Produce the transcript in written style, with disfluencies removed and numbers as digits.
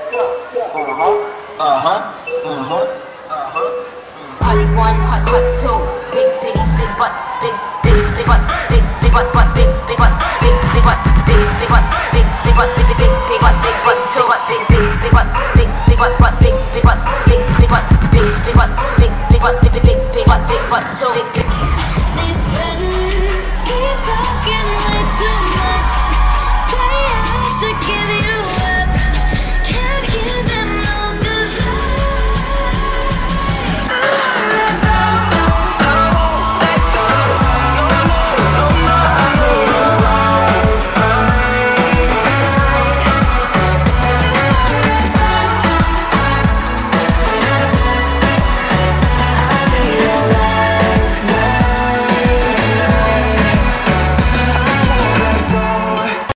Hot one, hot two. Big bitties, big butt, big butt, big